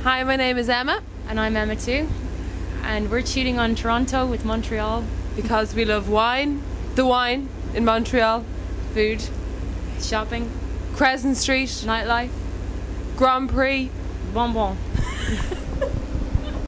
Hi, my name is Emma. And I'm Emma too. And we're shooting on Toronto with Montreal. Because we love wine, the wine in Montreal, Food, shopping, Crescent Street, nightlife, Grand Prix. bonbon.